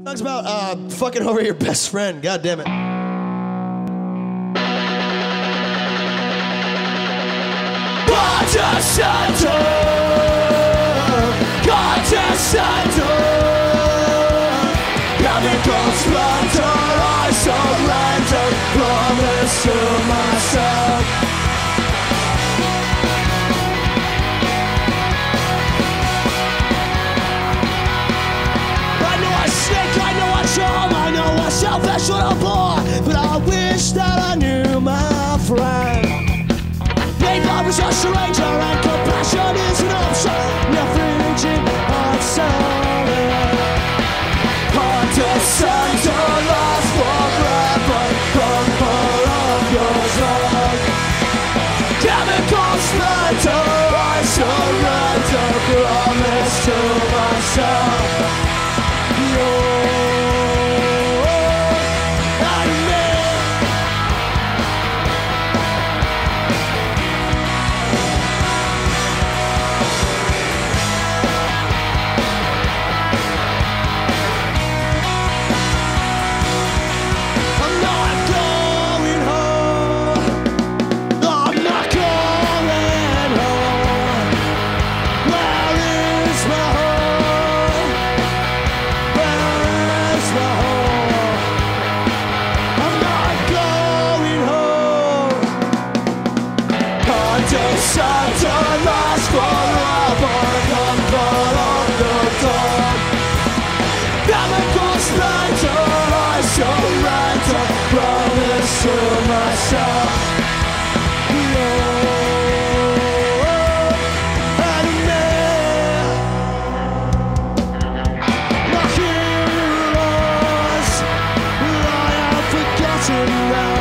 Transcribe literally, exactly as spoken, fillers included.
Song's about uh, fucking over your best friend. God damn it. Contestando, contestando, chemical splendor, I surrender, promise to myself. I know I stink, I know I charm, I know I'm selfish little boy, but I wish that I knew my friend. Love is a stranger and compassion is an option. Refuge on solid. Condescender lasts forever. Comfort of your love. Chemical splendor, I surrender. Promise to myself. You're Santa lasts forever, comfort of the dawn. Chemical splendor, I surrender, promise to myself. You're enemy. My heroes lie unforgotten now.